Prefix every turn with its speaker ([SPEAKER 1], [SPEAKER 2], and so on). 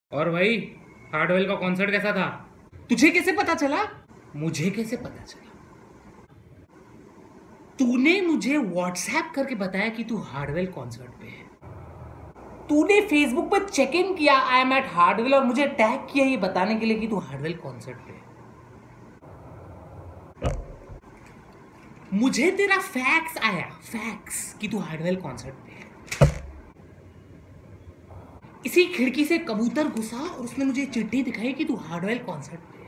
[SPEAKER 1] और भाई, हार्डवेल का कॉन्सर्ट कैसा था?
[SPEAKER 2] तुझे कैसे पता चला?
[SPEAKER 1] मुझे कैसे पता चला?
[SPEAKER 2] तूने मुझे व्हाट्सएप करके बताया कि तू हार्डवेल कॉन्सर्ट पे है। तूने फेसबुक पर चेक इन किया आई एम एट हार्डवेल और मुझे टैग किया ये बताने के लिए कि तू हार्डवेल कॉन्सर्ट पे है। मुझे तेरा फैक्स आया, फैक्स, कि तू हार्डवेल कॉन्सर्ट पे है। इसी खिड़की से कबूतर घुसा और उसने मुझे चिट्ठी दिखाई कि तू हार्डवेल कॉन्सर्ट पे है।